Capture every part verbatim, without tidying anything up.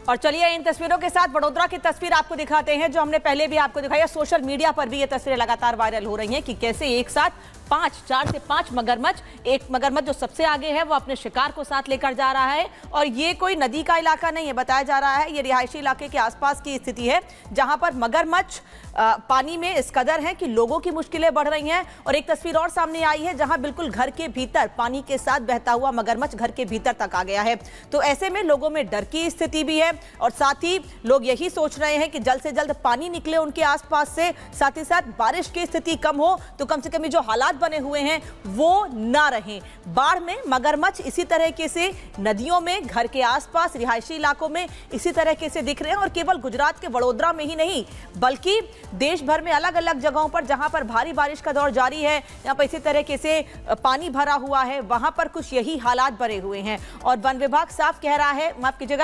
और चलिए इन तस्वीरों के साथ वडोदरा की तस्वीर आपको दिखाते हैं, जो हमने पहले भी आपको दिखाई है। सोशल मीडिया पर भी ये तस्वीरें लगातार वायरल हो रही हैं कि कैसे एक साथ पांच चार से पांच मगरमच्छ, एक मगरमच्छ जो सबसे आगे है वो अपने शिकार को साथ लेकर जा रहा है। और ये कोई नदी का इलाका नहीं है, बताया जा रहा है ये रिहायशी इलाके के आसपास की स्थिति है, जहां पर मगरमच्छ पानी में इस कदर है कि लोगों की मुश्किलें बढ़ रही हैं। और एक तस्वीर और सामने आई है जहां बिल्कुल घर के भीतर पानी के साथ बहता हुआ मगरमच्छ घर के भीतर तक आ गया है। तो ऐसे में लोगों में डर की स्थिति भी है और साथ ही लोग यही सोच रहे हैं कि जल्द से जल्द पानी निकले उनके आसपास से, साथ ही साथ बारिश की स्थिति कम हो तो कम से कम जो हालात बने हुए हैं वो ना रहें। बाढ़ में मगरमच्छ इसी तरीके से नदियों में, घर के आसपास, रिहायशी इलाकों में इसी तरीके से दिख रहे हैं। और केवल गुजरात के वडोदरा में ही नहीं बल्कि देश भर में अलग अलग जगहों पर जहां पर भारी बारिश का दौर जारी है, यहां पर इसी तरीके से पानी भरा हुआ है, वहां पर कुछ यही हालात बने हुए हैं। और वन विभाग साफ कह रहा है, माफ कीजिएगा,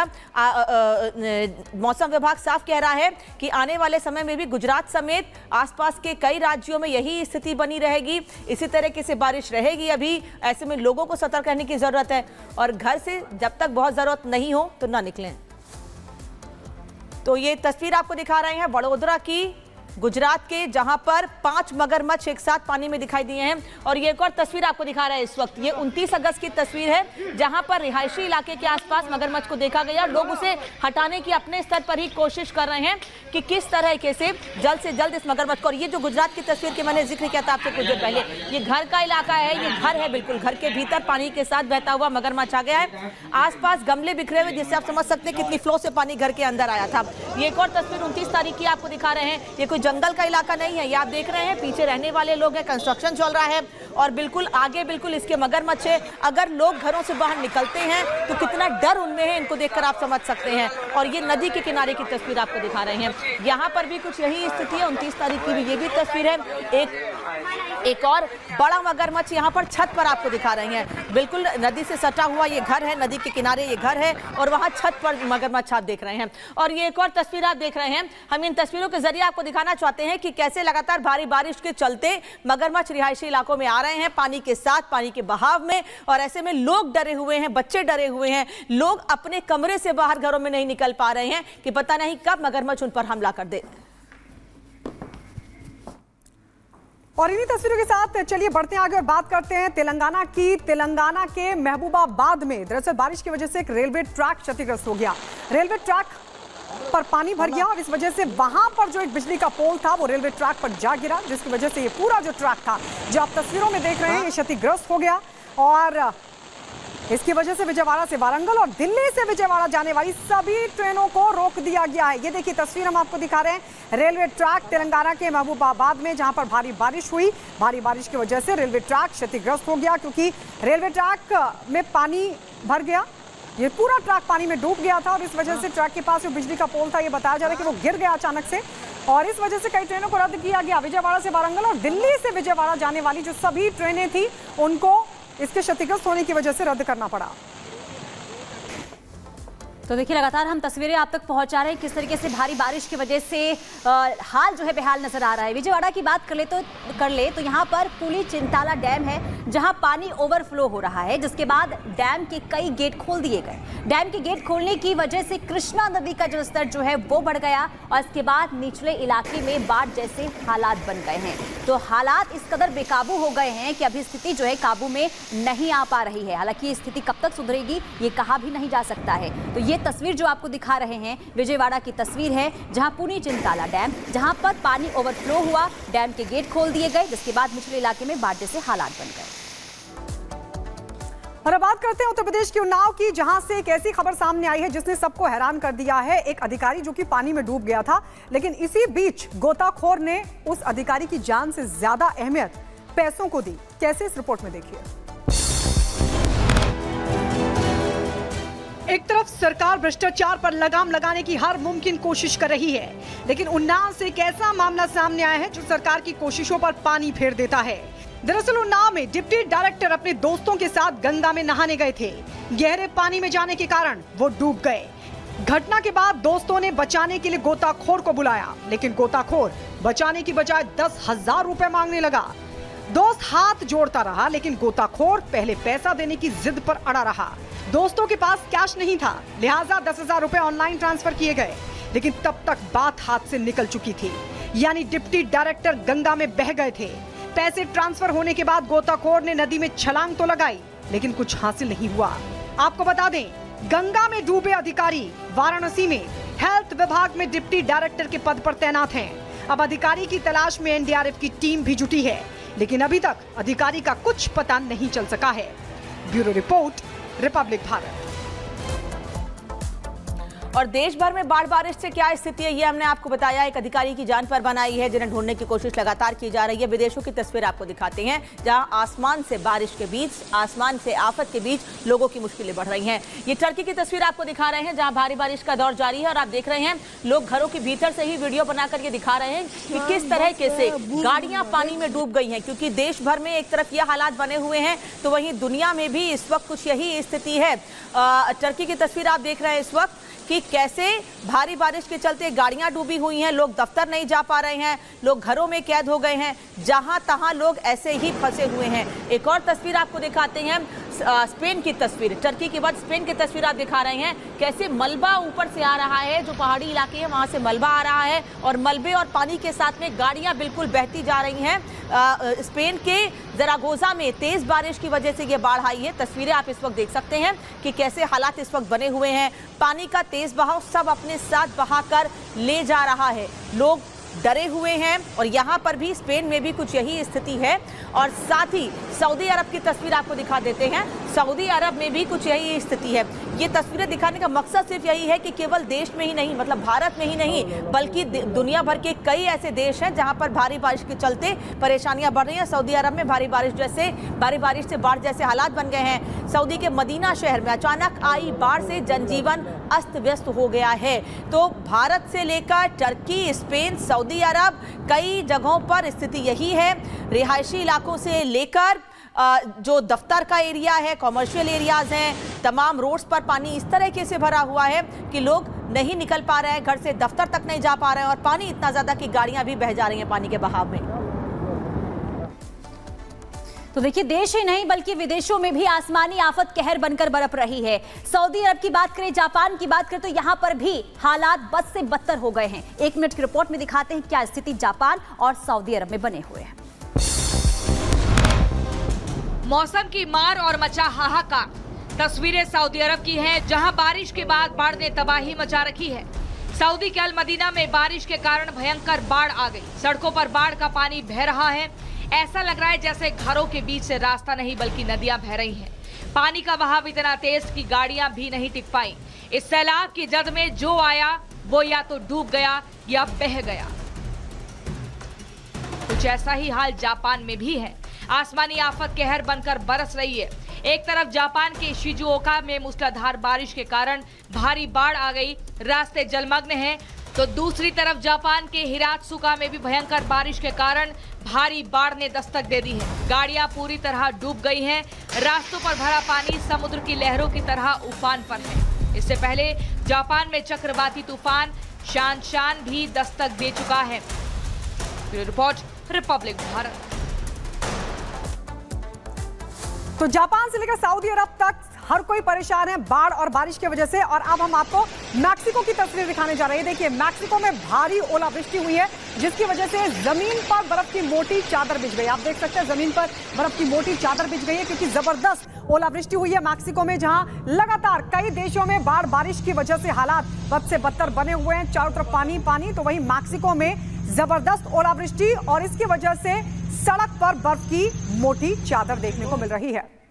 मौसम विभाग साफ कह रहा है कि आने वाले समय में भी गुजरात समेत आसपास के कई राज्यों में यही स्थिति बनी रहेगी, इसी तरीके से बारिश रहेगी। अभी ऐसे में लोगों को सतर्क रहने की जरूरत है और घर से जब तक बहुत जरूरत नहीं हो तो ना निकलें। तो ये तस्वीर आपको दिखा रहे हैं वडोदरा की, गुजरात के, जहां पर पांच मगरमच्छ एक साथ पानी में दिखाई दिए हैं। और ये एक और तस्वीर आपको दिखा रहा है इस वक्त, ये उनतीस अगस्त की तस्वीर है जहां पर रिहायशी इलाके के आसपास मगरमच्छ को देखा गया। लोग उसे हटाने की अपने स्तर पर ही कोशिश कर रहे हैं कि किस तरह से जल्द से जल्द इस मगरमच्छ को। और ये जो गुजरात की तस्वीर की मैंने जिक्र किया था आपसे कुछ देर पहले, ये घर का इलाका है, ये घर है, बिल्कुल घर के भीतर पानी के साथ बहता हुआ मगरमच्छ आ गया है। आसपास गमले बिखरे हुए, जिससे आप समझ सकते हैं कितनी फ्लो से पानी घर के अंदर आया था। ये एक और तस्वीर उनतीस तारीख की आपको दिखा रहे हैं, ये कोई जंगल का इलाका नहीं है, ये आप देख रहे हैं पीछे रहने वाले लोग हैं, कंस्ट्रक्शन चल रहा है और बिल्कुल आगे बिल्कुल इसके मगरमच्छ है। अगर लोग घरों से बाहर निकलते हैं तो कितना डर उनमें है, इनको देखकर आप समझ सकते हैं। और ये नदी के किनारे की तस्वीर आपको दिखा रहे हैं, यहाँ पर भी कुछ यही स्थिति है। उनतीस तारीख की भी ये भी तस्वीर है, एक एक और बड़ा मगरमच्छ यहाँ पर छत पर आपको दिखा रहे हैं। बिल्कुल नदी से सटा हुआ ये घर है, नदी के किनारे ये घर है और वहां छत पर मगरमच्छ आप देख रहे हैं। और ये एक और तस्वीर आप देख रहे हैं, हम इन तस्वीरों के जरिए आपको दिखाना चाहते हैं कि कैसे लगातार भारी बारिश के चलते मगरमच्छ रिहायशी इलाकों में आ रहे हैं, पानी के साथ, पानी के बहाव में। और ऐसे में लोग डरे हुए हैं, बच्चे डरे हुए हैं, लोग अपने कमरे से बाहर घरों में नहीं निकल पा रहे हैं कि पता नहीं कब मगरमच्छ उन पर हमला कर दे। और इन्हीं तस्वीरों के साथ चलिए बढ़ते हैं आगे और बात करते हैं तेलंगाना की। तेलंगाना के महबूबाबाद में दरअसल बारिश की वजह से एक रेलवे ट्रैक क्षतिग्रस्त हो गया। रेलवे ट्रैक पर पानी भर गया और इस वजह से वहां पर जो एक बिजली का पोल था वो रेलवे ट्रैक पर जा गिरा, जिसकी वजह से ये पूरा जो ट्रैक था जो आप तस्वीरों में देख रहे हैं ये क्षतिग्रस्त हो गया। और इसकी वजह से विजयवाड़ा से वारंगल और दिल्ली से विजयवाड़ा जाने वाली सभी ट्रेनों को रोक दिया गया है। ये देखिए तस्वीर हम आपको दिखा रहे हैं, रेलवे ट्रैक तेलंगाना के महबूबाबाद में, जहां पर भारी बारिश हुई। भारी बारिश की वजह से रेलवे ट्रैक क्षतिग्रस्त हो गया क्योंकि रेलवे ट्रैक में पानी भर गया, ये पूरा ट्रैक पानी में डूब गया था। और इस वजह से ट्रैक के पास जो बिजली का पोल था ये बताया जा रहा है कि वो गिर गया अचानक से और इस वजह से कई ट्रेनों को रद्द किया गया। विजयवाड़ा से वारंगल और दिल्ली से विजयवाड़ा जाने वाली जो सभी ट्रेनें थी उनको इसके क्षतिग्रस्त होने की वजह से रद्द करना पड़ा। तो देखिए लगातार हम तस्वीरें आप तक पहुंचा रहे हैं किस तरीके से भारी बारिश की वजह से आ, हाल जो है बेहाल नजर आ रहा है। विजयवाड़ा की बात कर ले तो कर ले तो यहाँ पर पुली चिंताला डैम है जहां पानी ओवरफ्लो हो रहा है, जिसके बाद डैम के कई गेट खोल दिए गए। डैम के गेट खोलने की वजह से कृष्णा नदी का जो स्तर जो है वो बढ़ गया और इसके बाद निचले इलाके में बाढ़ जैसे हालात बन गए हैं। तो हालात इस कदर बेकाबू हो गए हैं कि अभी स्थिति जो है काबू में नहीं आ पा रही है। हालांकि ये स्थिति कब तक सुधरेगी ये कहा भी नहीं जा सकता है। तो ये तस्वीर जो आपको दिखा रहे हैं विजयवाड़ा की तस्वीर है, जहां पुनी चिंताला डैम, जहां पर पानी ओवरफ्लो हुआ, डैम के गेट खोल दिए गए, जिसके बाद निचले इलाके में बाढ़ जैसे हालात बन गए। और अब बात करते हैं उत्तर प्रदेश के उन्नाव की, जहां से एक ऐसी खबर सामने आई है जिसने सबको हैरान कर दिया है। एक अधिकारी जो कि पानी में डूब गया था, लेकिन इसी बीच गोताखोर ने उस अधिकारी की जान से ज्यादा अहमियत पैसों को दी। कैसे, इस रिपोर्ट में देखिए। एक तरफ सरकार भ्रष्टाचार पर लगाम लगाने की हर मुमकिन कोशिश कर रही है, लेकिन उन्नाव से एक ऐसा मामला सामने आया है जो सरकार की कोशिशों पर पानी फेर देता है। दरअसल उन्नाव में डिप्टी डायरेक्टर अपने दोस्तों के साथ गंगा में नहाने गए थे। गहरे पानी में जाने के कारण वो डूब गए। घटना के बाद दोस्तों ने बचाने के लिए गोताखोर को बुलाया, लेकिन गोताखोर बचाने की बजाय दस हजार रुपए मांगने लगा। दोस्त हाथ जोड़ता रहा, लेकिन गोताखोर पहले पैसा देने की जिद पर अड़ा रहा। दोस्तों के पास कैश नहीं था, लिहाजा दस हजार रुपए ऑनलाइन ट्रांसफर किए गए, लेकिन तब तक बात हाथ से निकल चुकी थी। यानी डिप्टी डायरेक्टर गंगा में बह गए थे। पैसे ट्रांसफर होने के बाद गोताखोर ने नदी में छलांग तो लगाई, लेकिन कुछ हासिल नहीं हुआ। आपको बता दें, गंगा में डूबे अधिकारी वाराणसी में हेल्थ विभाग में डिप्टी डायरेक्टर के पद पर तैनात हैं। अब अधिकारी की तलाश में एनडीआरएफ की टीम भी जुटी है, लेकिन अभी तक अधिकारी का कुछ पता नहीं चल सका है। Bureau report, republic Bharat. और देश भर में बाढ़ बारिश से क्या स्थिति है, ये हमने आपको बताया। एक अधिकारी की जान पर बनाई है, जिन्हें ढूंढने की कोशिश लगातार की जा रही है। विदेशों की तस्वीर आपको दिखाते हैं, जहां आसमान से बारिश के बीच, आसमान से आफत के बीच लोगों की मुश्किलें बढ़ रही हैं। ये टर्की की तस्वीर आपको दिखा रहे हैं, जहां भारी बारिश का दौर जारी है। और आप देख रहे हैं, लोग घरों के भीतर से ही वीडियो बनाकर ये दिखा रहे हैं कि किस तरह से गाड़ियां पानी में डूब गई हैं। क्योंकि देश भर में एक तरफ ये हालात बने हुए हैं, तो वहीं दुनिया में भी इस वक्त कुछ यही स्थिति है। टर्की की तस्वीर आप देख रहे हैं इस वक्त कि कैसे भारी बारिश के चलते गाड़ियां डूबी हुई हैं, लोग दफ्तर नहीं जा पा रहे हैं, लोग घरों में कैद हो गए हैं, जहां तहां लोग ऐसे ही फंसे हुए हैं। एक और तस्वीर आपको दिखाते हैं, स्पेन की तस्वीर। टर्की के बाद स्पेन की तस्वीर आप दिखा रहे हैं, कैसे मलबा ऊपर से आ रहा है। जो पहाड़ी इलाके हैं वहां से मलबा आ रहा है, और मलबे और पानी के साथ में गाड़ियां बिल्कुल बहती जा रही हैं। स्पेन के ज़रागोजा में तेज बारिश की वजह से ये बाढ़ आई है। तस्वीरें आप इस वक्त देख सकते हैं कि कैसे हालात इस वक्त बने हुए हैं। पानी का तेज बहाव सब अपने साथ बहाकर ले जा रहा है, लोग डरे हुए हैं। और यहाँ पर भी, स्पेन में भी कुछ यही स्थिति है। और साथ ही सऊदी अरब की तस्वीर आपको दिखा देते हैं, सऊदी अरब में भी कुछ यही स्थिति है। ये तस्वीरें दिखाने का मकसद सिर्फ यही है कि केवल देश में ही नहीं, मतलब भारत में ही नहीं, बल्कि दुनिया भर के कई ऐसे देश हैं जहां पर भारी बारिश के चलते परेशानियां बढ़ रही हैं। सऊदी अरब में भारी बारिश जैसे भारी बारिश से बाढ़ जैसे हालात बन गए हैं। सऊदी के मदीना शहर में अचानक आई बाढ़ से जनजीवन अस्त व्यस्त हो गया है। तो भारत से लेकर टर्की, स्पेन, सऊदी अरब, कई जगहों पर स्थिति यही है। रिहायशी इलाकों से लेकर जो दफ्तर का एरिया है, कॉमर्शियल एरियाज हैं, तमाम रोड्स पर पानी इस तरीके से भरा हुआ है कि लोग नहीं निकल पा रहे हैं, घर से दफ्तर तक नहीं जा पा रहे हैं। और पानी इतना ज्यादा कि गाड़ियां भी बह जा रही हैं पानी के बहाव में। तो देखिए, देश ही नहीं बल्कि विदेशों में भी आसमानी आफत कहर बनकर बरप रही है। सऊदी अरब की बात करें, जापान की बात करें, तो यहां पर भी हालात बद से बदतर हो गए हैं। एक मिनट की रिपोर्ट में दिखाते हैं क्या स्थिति जापान और सऊदी अरब में बने हुए हैं। मौसम की मार और मचा हाहाकार। तस्वीरें सऊदी अरब की हैं, जहां बारिश के बाद बाढ़ ने तबाही मचा रखी है। सऊदी के अल मदीना में बारिश के कारण भयंकर बाढ़ आ गई। सड़कों पर बाढ़ का पानी बह रहा है। ऐसा लग रहा है जैसे घरों के बीच से रास्ता नहीं बल्कि नदियां बह रही हैं। पानी का बहाव इतना तेज कि गाड़ियां भी नहीं टिक पाई। इस सैलाब की जद में जो आया वो या तो डूब गया या बह गया। कुछ ऐसा ही हाल जापान में भी है। आसमानी आफत कहर बनकर बरस रही है। एक तरफ जापान के शिजुओका में मूसलाधार बारिश के कारण भारी बाढ़ आ गई, रास्ते जलमग्न हैं, तो दूसरी तरफ जापान के हिरात्सुका में भी भयंकर बारिश के कारण भारी बाढ़ ने दस्तक दे दी है। गाड़ियां पूरी तरह डूब गई हैं। रास्तों पर भरा पानी समुद्र की लहरों की तरह उफान पर है। इससे पहले जापान में चक्रवाती तूफान शान शान भी दस्तक दे चुका है। Report, republic Bharat. तो जापान से लेकर सऊदी अरब तक हर कोई परेशान है बाढ़ और बारिश की वजह से। और अब हम आपको मैक्सिको की तस्वीर दिखाने जा रहे हैं। देखिए, मैक्सिको में भारी ओलावृष्टि हुई है, जिसकी वजह से जमीन पर बर्फ की मोटी चादर बिछ गई। आप देख सकते हैं, जमीन पर बर्फ की मोटी चादर बिछ गई है, क्योंकि जबरदस्त ओलावृष्टि हुई है मैक्सिको में, जहां लगातार कई देशों में बाढ़ बारिश की वजह से हालात बद से बदतर बने हुए हैं। चारों तरफ पानी पानी, तो वहीं मैक्सिको में जबरदस्त ओलावृष्टि और इसकी वजह से सड़क पर बर्फ की मोटी चादर देखने को मिल रही है।